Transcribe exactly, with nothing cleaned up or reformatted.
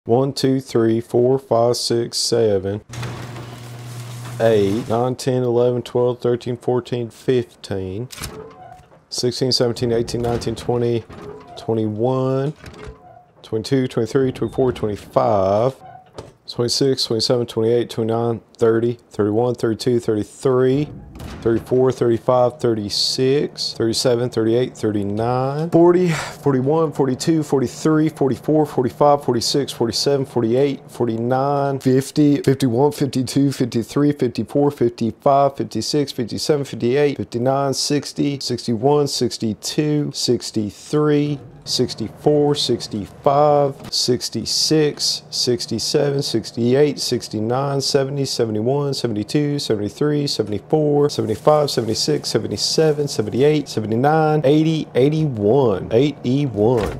one, two, three, four, five, six, seven, eight, nine, ten, eleven, twelve, thirteen, fourteen, fifteen, sixteen, seventeen, eighteen, nineteen, twenty, twenty-one, twenty-two, twenty-three, twenty-four, twenty-five, twenty-six, twenty-seven, twenty-eight, twenty-nine, thirty, thirty-one, thirty-two, thirty-three, thirty-four, thirty-five, thirty-six, thirty-seven, thirty-eight, thirty-nine, forty, forty-one, forty-two, forty-three, forty-four, forty-five, forty-six, forty-seven, forty-eight, forty-nine, fifty, fifty-one, fifty-two, fifty-three, fifty-four, fifty-five, fifty-six, fifty-seven, fifty-eight, fifty-nine, sixty, sixty-one, sixty-two, sixty-three, sixty-four, sixty-five, sixty-six, sixty-seven, sixty-eight, sixty-nine, seventy, seventy-one, seventy-two, seventy-three, seventy-four, seventy-five, seventy-six, seventy-seven, seventy-eight, seventy-nine, eighty, eighty-one, eighty-one.